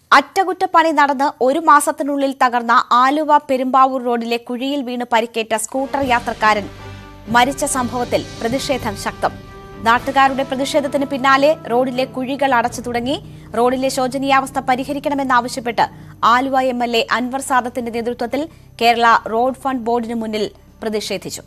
അറ്റകുറ്റപ്പണി നടന്ന് ഒരു മാസത്തിനുള്ളിൽ തകർന്ന ആലുവ പെരുമ്പാവൂർ റോഡിലെ കുഴിയിൽ വീണ് പരിക്കേറ്റ സ്കൂട്ടർ യാത്രക്കാരൻ മരിച്ച സംഭവത്തിൽ പ്രതിഷേധം ശക്തം. നാട്ടുകാരുടെ പ്രതിഷേധത്തിന് പിന്നാലെ റോഡിലെ കുഴികൾ അടച്ചു തുടങ്ങി. റോഡിലെ ശോചനീയാവസ്ഥ പരിഹരിക്കണമെന്നാവശ്യപ്പെട്ട് ആലുവ MLA അൻവർ സാദത്തിന്റെ നേതൃത്വത്തിൽ കേരള റോഡ് ഫണ്ട് ബോർഡിന് മുന്നിൽ പ്രതിഷേധിച്ചു.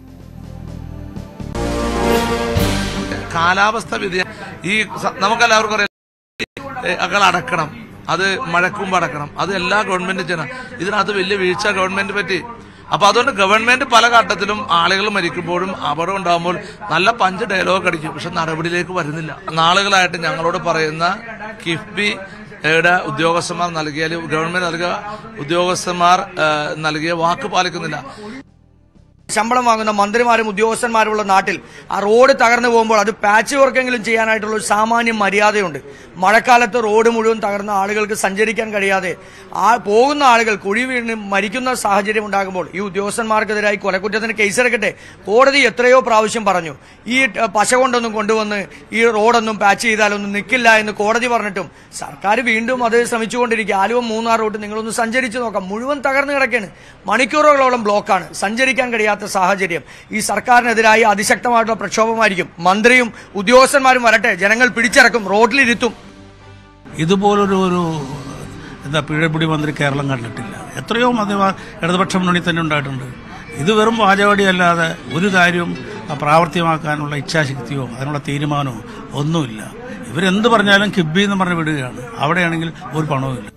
കാലാവസ്ഥ വ്യതിയാനം ഈ നമുക്കെല്ലാവർക്കും അടക്കണം, അത് മഴക്കുമ്പ് അടക്കണം, അത് എല്ലാ ഗവൺമെന്റും ചെയ്യണം. ഇതിനകത്ത് വലിയ വീഴ്ച ഗവൺമെന്റ് പറ്റി. അപ്പൊ അതുകൊണ്ട് ഗവൺമെന്റ് പല ഘട്ടത്തിലും ആളുകൾ മരിക്കുമ്പോഴും അപകടം ഉണ്ടാകുമ്പോൾ നല്ല പഞ്ച് ഡയലോഗ് അടിക്കും, പക്ഷെ നടപടിയിലേക്ക് വരുന്നില്ല. നാളുകളായിട്ട് ഞങ്ങളോട് പറയുന്ന കിഫ്ബിയുടെ ഉദ്യോഗസ്ഥന്മാർ നൽകിയ ഗവൺമെന്റ് നൽകിയ ഉദ്യോഗസ്ഥന്മാർ നൽകിയ വാക്ക് പാലിക്കുന്നില്ല. ശമ്പളം വാങ്ങുന്ന മന്ത്രിമാരും ഉദ്യോഗസ്ഥന്മാരുമുള്ള നാട്ടിൽ ആ റോഡ് തകർന്നു പോകുമ്പോൾ അത് പാച്ച് വർക്കെങ്കിലും ചെയ്യാനായിട്ടുള്ള ഒരു സാമാന്യ മര്യാദയുണ്ട്. മഴക്കാലത്ത് റോഡ് മുഴുവൻ തകർന്ന ആളുകൾക്ക് സഞ്ചരിക്കാൻ കഴിയാതെ പോകുന്ന ആളുകൾ കുഴി വീണ് മരിക്കുന്ന സാഹചര്യം ഉണ്ടാകുമ്പോൾ ഈ ഉദ്യോഗസ്ഥന്മാർക്കെതിരായി കൊലക്കുറ്റത്തിന് കേസെടുക്കട്ടെ. കോടതി എത്രയോ പ്രാവശ്യം പറഞ്ഞു ഈ പശ കൊണ്ടൊന്നും കൊണ്ടുവന്ന് ഈ റോഡൊന്നും പാച്ച് ചെയ്താലൊന്നും നിൽക്കില്ല എന്ന് കോടതി പറഞ്ഞിട്ടും സർക്കാർ വീണ്ടും അത് ശ്രമിച്ചുകൊണ്ടിരിക്കുക. ആലുവ മൂന്നാർ റൂട്ട് നിങ്ങളൊന്ന് സഞ്ചരിച്ചു നോക്കാം, മുഴുവൻ തകർന്നു കിടക്കുകയാണ്. മണിക്കൂറുകളോളം ബ്ലോക്കാണ്, സഞ്ചരിക്കാൻ കഴിയാത്ത സാഹചര്യം. ഈ സർക്കാരിനെതിരായി അതിശക്തമായിട്ടുള്ള പ്രക്ഷോഭമായിരിക്കും. മന്ത്രിയും ഉദ്യോഗസ്ഥന്മാരും വരട്ടെ, ജനങ്ങൾ പിടിച്ചിറക്കും, റോഡിലിരുത്തും. ഇതുപോലൊരു പിഴപിടി മന്ത്രി കേരളം കണ്ടിട്ടില്ല. എത്രയോ ഇടതുപക്ഷ മുന്നണി തന്നെ ഉണ്ടായിട്ടുണ്ട്. ഇത് വെറും വാചകടിയല്ലാതെ ഒരു കാര്യവും പ്രാവർത്തികമാക്കാനുള്ള ഇച്ഛാശക്തിയോ അതിനുള്ള തീരുമാനമോ ഒന്നുമില്ല. ഇവരെന്ത് പറഞ്ഞാലും കിബി എന്ന് പറഞ്ഞ് വിടുകയാണ്. അവിടെയാണെങ്കിൽ ഒരു പണവുമില്ല.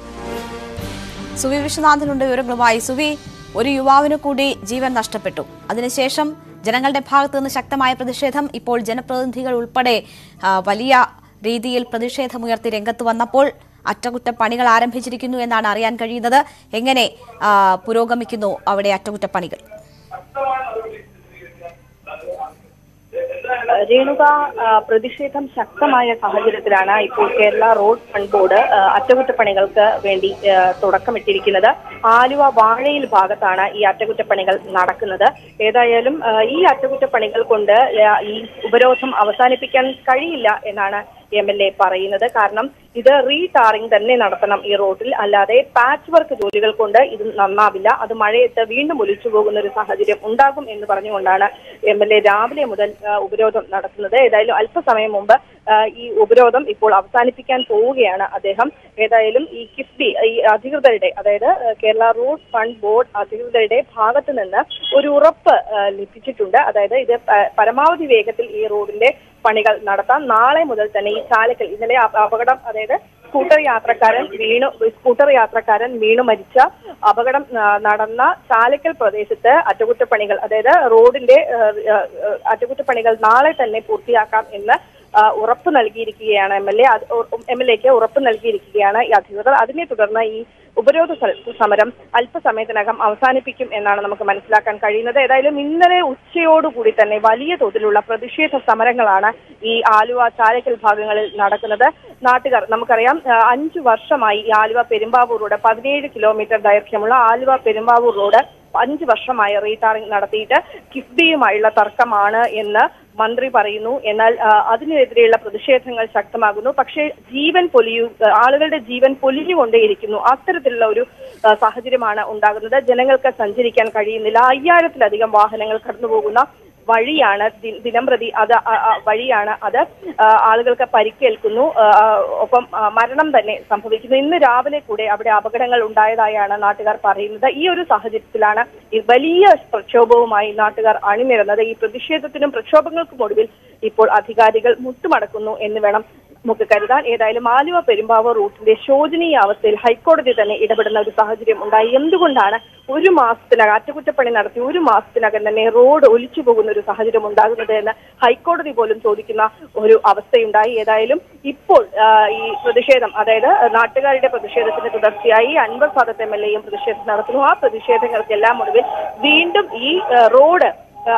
സുവി വിശ്വനാഥനുണ്ട് വിവരങ്ങളുമായി. സുവി, ഒരു യുവാവിന് കൂടി ജീവൻ നഷ്ടപ്പെട്ടു. അതിനുശേഷം ജനങ്ങളുടെ ഭാഗത്തു നിന്ന് ശക്തമായ പ്രതിഷേധം. ഇപ്പോൾ ജനപ്രതിനിധികൾ ഉൾപ്പെടെ വലിയ രീതിയിൽ പ്രതിഷേധമുയർത്തി രംഗത്ത് വന്നപ്പോൾ അറ്റകുറ്റപ്പണികൾ ആരംഭിച്ചിരിക്കുന്നു എന്നാണ് അറിയാൻ കഴിയുന്നത്. എങ്ങനെ പുരോഗമിക്കുന്നു അവിടെ അറ്റകുറ്റപ്പണികൾ? രേണുക, പ്രതിഷേധം ശക്തമായ സാഹചര്യത്തിലാണ് ഇപ്പോൾ കേരള റോഡ് ഫണ്ട് ബോർഡ് അറ്റകുറ്റപ്പണികൾക്ക് വേണ്ടി തുടക്കമിട്ടിരിക്കുന്നത്. ആലുവ വാഴയിൽ ഭാഗത്താണ് ഈ അറ്റകുറ്റപ്പണികൾ നടക്കുന്നത്. ഏതായാലും ഈ അറ്റകുറ്റപ്പണികൾ കൊണ്ട് ഈ ഉപരോധം അവസാനിപ്പിക്കാൻ കഴിയില്ല എന്നാണ് MLA പറയുന്നത്. കാരണം ഇത് റീടാറിംഗ് തന്നെ നടത്തണം ഈ റോഡിൽ, അല്ലാതെ പാച്ച് വർക്ക് ജോലികൾ കൊണ്ട് ഇത് നന്നാവില്ല. അത് മഴയത്ത് വീണ്ടും ഒലിച്ചു പോകുന്ന ഒരു സാഹചര്യം ഉണ്ടാകും എന്ന് പറഞ്ഞുകൊണ്ടാണ് MLA രാവിലെ മുതൽ ഉപരോധം നടത്തുന്നത്. ഏതായാലും അല്പസമയം മുമ്പ് ഈ ഉപരോധം ഇപ്പോൾ അവസാനിപ്പിക്കാൻ പോവുകയാണ് അദ്ദേഹം. ഏതായാലും ഈ കിഫ്ബി ഈ അധികൃതരുടെ, അതായത് കേരള റോഡ് ഫണ്ട് ബോർഡ് അധികൃതരുടെ ഭാഗത്ത് നിന്ന് ഒരു ഉറപ്പ് ലഭിച്ചിട്ടുണ്ട്. അതായത് ഇത് പരമാവധി വേഗത്തിൽ ഈ റോഡിന്റെ പണികൾ നടത്താം. നാളെ മുതൽ തന്നെ ഈ ചാലക്കൽ, ഇന്നലെ അപകടം, അതായത് സ്കൂട്ടർ യാത്രക്കാരൻ വീണു മരിച്ച അപകടം നടന്ന ചാലക്കൽ പ്രദേശത്ത് അറ്റകുറ്റപ്പണികൾ, അതായത് റോഡിന്റെ അറ്റകുറ്റപ്പണികൾ നാളെ തന്നെ പൂർത്തിയാക്കാം എന്ന് ഉറപ്പ് നൽകിയിരിക്കുകയാണ് MLAക്ക് ഉറപ്പ് നൽകിയിരിക്കുകയാണ് ഈ അധികൃതർ. അതിനെ തുടർന്ന് ഈ ഉപരോധ സമരം അല്പസമയത്തിനകം അവസാനിപ്പിക്കും എന്നാണ് നമുക്ക് മനസ്സിലാക്കാൻ കഴിയുന്നത്. ഏതായാലും ഇന്നലെ ഉച്ചയോടുകൂടി തന്നെ വലിയ തോതിലുള്ള പ്രതിഷേധ സമരങ്ങളാണ് ഈ ആലുവ ചാലക്കൽ ഭാഗങ്ങളിൽ നടക്കുന്നത്. നാട്ടുകാർ, നമുക്കറിയാം 5 വർഷമായി ഈ ആലുവ പെരുമ്പാവൂർ റോഡ് 17 കിലോമീറ്റർ ദൈർഘ്യമുള്ള ആലുവ പെരുമ്പാവൂർ റോഡ് 5 വർഷമായി റീടാറിംഗ് നടത്തിയിട്ട് കിഫ്ബിയുമായുള്ള തർക്കമാണ് എന്ന് മന്ത്രി പറയുന്നു. എന്നാൽ അതിനെതിരെയുള്ള പ്രതിഷേധങ്ങൾ ശക്തമാകുന്നു. പക്ഷേ ആളുകളുടെ ജീവൻ പൊലിഞ്ഞുകൊണ്ടേയിരിക്കുന്നു. അത്തരത്തിലുള്ള ഒരു സാഹചര്യമാണ് ഉണ്ടാകുന്നത്. ജനങ്ങൾക്ക് സഞ്ചരിക്കാൻ കഴിയുന്നില്ല. 5000-ലധികം വാഹനങ്ങൾ കടന്നുപോകുന്ന വഴിയാണ് ദിനംപ്രതി വഴിയാണ് അത്. ആളുകൾക്ക് പരിക്കേൽക്കുന്നു, ഒപ്പം മരണം തന്നെ സംഭവിക്കുന്നു. ഇന്ന് രാവിലെ കൂടെ അവിടെ അപകടങ്ങൾ ഉണ്ടായതായാണ് നാട്ടുകാർ പറയുന്നത്. ഈ ഒരു സാഹചര്യത്തിലാണ് ഈ വലിയ പ്രക്ഷോഭവുമായി നാട്ടുകാർ അണിനിരന്നത്. ഈ പ്രതിഷേധത്തിനും പ്രക്ഷോഭങ്ങൾക്കും ഒടുവിൽ ഇപ്പോൾ അധികാരികൾ മുട്ടുമടക്കുന്നു എന്ന് വേണം നമുക്ക് കരുതാൻ. ഏതായാലും ആലുവ പെരുമ്പാവൂർ റൂട്ടിന്റെ ശോചനീയ അവസ്ഥയിൽ ഹൈക്കോടതി തന്നെ ഇടപെടുന്ന ഒരു സാഹചര്യം ഉണ്ടായി. എന്തുകൊണ്ടാണ് ഒരു മാസത്തിനകം അറ്റകുറ്റപ്പണി നടത്തി 1 മാസത്തിനകം തന്നെ റോഡ് ഒലിച്ചു പോകുന്ന ഒരു സാഹചര്യം ഉണ്ടാകുന്നത് എന്ന് ഹൈക്കോടതി പോലും ചോദിക്കുന്ന ഒരു അവസ്ഥയുണ്ടായി. ഏതായാലും ഇപ്പോൾ ഈ പ്രതിഷേധം, അതായത് നാട്ടുകാരുടെ പ്രതിഷേധത്തിന് തുടർച്ചയായി അൻവർ സാദത്ത് MLAയും പ്രതിഷേധം നടത്തുന്നു. ആ പ്രതിഷേധങ്ങൾക്കെല്ലാം ഒടുവിൽ വീണ്ടും ഈ റോഡ്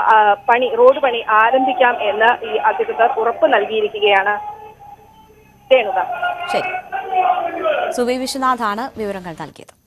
പണി ആരംഭിക്കാം എന്ന് ഈ അധികൃതർ ഉറപ്പ് നൽകിയിരിക്കുകയാണ്. ശരി, സുവി വിശ്വനാഥാണ് വിവരങ്ങൾ നൽകിയത്.